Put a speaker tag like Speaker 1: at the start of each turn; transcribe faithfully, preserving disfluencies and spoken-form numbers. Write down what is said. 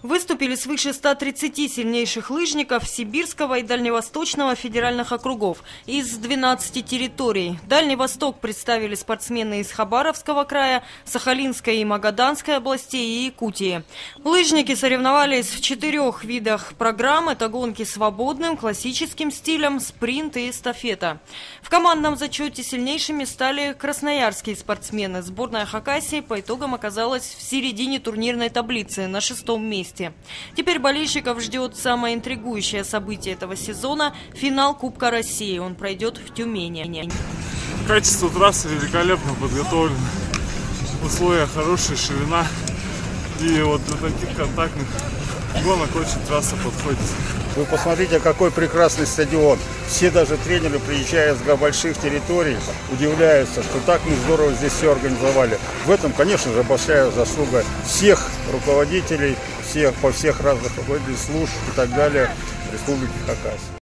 Speaker 1: Выступили свыше ста тридцати сильнейших лыжников Сибирского и Дальневосточного федеральных округов из двенадцати территорий. Дальний Восток представили спортсмены из Хабаровского края, Сахалинской и Магаданской областей и Якутии. Лыжники соревновались в четырех видах программ. Это гонки свободным, классическим стилем, спринт и эстафета. В командном зачете сильнейшими стали красноярские спортсмены. Сборная Хакасии по итогам оказалась в середине турнирной таблицы на шестом месте. Теперь болельщиков ждет самое интригующее событие этого сезона – финал Кубка России. Он пройдет в Тюмени.
Speaker 2: Качество трассы великолепно подготовлено. Условия хорошие, ширина. И вот для таких контактных гонок очень трасса подходит.
Speaker 3: Вы посмотрите, какой прекрасный стадион. Все даже тренеры, приезжая с больших территорий, удивляются, что так мы здорово здесь все организовали. В этом, конечно же, большая заслуга всех руководителей, всех по всех разных руководителей служб и так далее Республики Хакасия.